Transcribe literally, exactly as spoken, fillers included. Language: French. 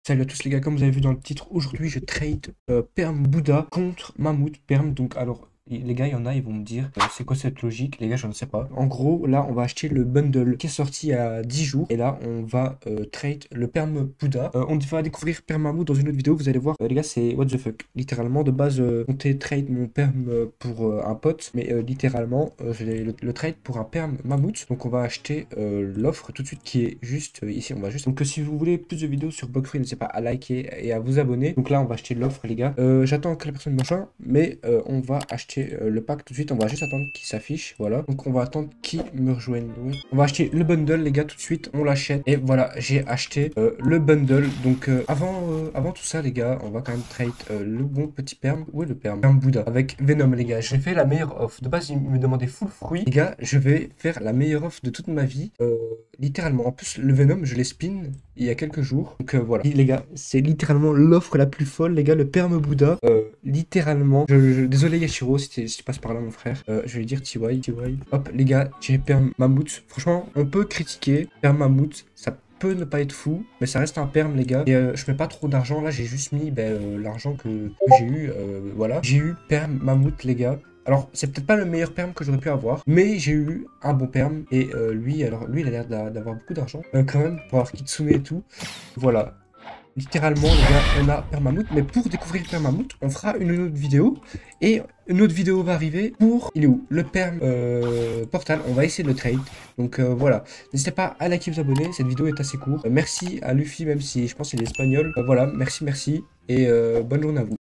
Salut à tous les gars, comme vous avez vu dans le titre, aujourd'hui je trade euh, Perm Bouddha contre Mammouth Perm. Donc alors les gars, il y en a, ils vont me dire euh, c'est quoi cette logique? Les gars, je ne sais pas. En gros, là on va acheter le bundle qui est sorti il y a dix jours. Et là on va euh, trade le Perm Bouddha. Euh, on va découvrir Perm Mammouth dans une autre vidéo. Vous allez voir, euh, les gars, c'est what the fuck. Littéralement, de base, euh, on comptait trade mon Perm euh, pour euh, un pote. Mais euh, littéralement, euh, je vais le, le trade pour un Perm Mammouth. Donc on va acheter euh, l'offre tout de suite qui est juste euh, ici. On va juste. Donc euh, si vous voulez plus de vidéos sur Blockfree, n'hésitez pas à liker et à vous abonner. Donc là on va acheter l'offre les gars. Euh, J'attends que la personne me rejoigne, mais euh, on va acheter euh, le pack tout de suite. On va juste attendre qu'il s'affiche. Voilà. Donc on va attendre qu'il me rejoigne. Oui. On va acheter le bundle les gars tout de suite. On l'achète. Et voilà, j'ai acheté euh, le bundle. Donc euh, avant, euh, avant tout ça les gars, on va quand même trade euh, le bon petit perm. Où est le perm? Perm Bouddha avec Venom les gars. J'ai fait la meilleure offre. De base il me demandait full fruit. Les gars, je vais faire la meilleure offre de toute ma vie. Euh, littéralement. En plus le Venom je l'ai spin il y a quelques jours. Donc euh, voilà. Et, les gars, c'est littéralement l'offre la plus folle, les gars, le Perm Bouddha. Euh, littéralement. Je, je- désolé Yashiro si, si tu passes par là mon frère. Euh, je vais lui dire T Y. T Y. Hop, les gars, j'ai Perm Mammouth. Franchement, on peut critiquer Perm Mammouth. Ça peut ne pas être fou, mais ça reste un perm les gars. Et euh, je mets pas trop d'argent. Là, j'ai juste mis ben, euh, l'argent que, que j'ai eu. Euh, voilà. J'ai eu Perm Mammouth les gars. Alors, c'est peut-être pas le meilleur perm que j'aurais pu avoir, mais j'ai eu un bon perm. Et euh, lui, alors lui, il a l'air d'a- d'avoir beaucoup d'argent euh, quand même pour avoir Kitsune et tout. Voilà. Littéralement, les gars, on a Permamoot. Mais pour découvrir Permamoot, on fera une autre vidéo. Et une autre vidéo va arriver pour... Il est où? Le Perm euh, Portal. On va essayer de le trade. Donc euh, voilà. N'hésitez pas à liker, vous abonner. Cette vidéo est assez courte. Euh, merci à Luffy, même si je pense qu'il est espagnol. Euh, voilà, merci, merci. Et euh, bonne journée à vous.